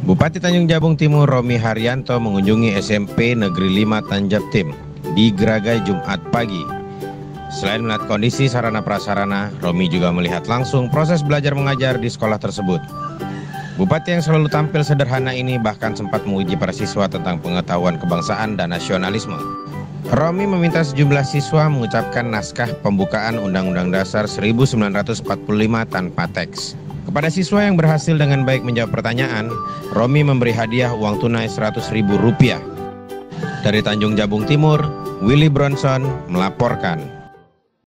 Bupati Tanjung Jabung Timur Romi Haryanto mengunjungi SMP Negeri 5 Tanjabtim di Geragai Jumat pagi. Selain melihat kondisi sarana prasarana, Romi juga melihat langsung proses belajar mengajar di sekolah tersebut. Bupati yang selalu tampil sederhana ini bahkan sempat menguji para siswa tentang pengetahuan kebangsaan dan nasionalisme. Romi meminta sejumlah siswa mengucapkan naskah pembukaan Undang-Undang Dasar 1945 tanpa teks. Kepada siswa yang berhasil dengan baik menjawab pertanyaan, Romi memberi hadiah uang tunai Rp100.000. Dari Tanjung Jabung Timur, Willy Bronson melaporkan.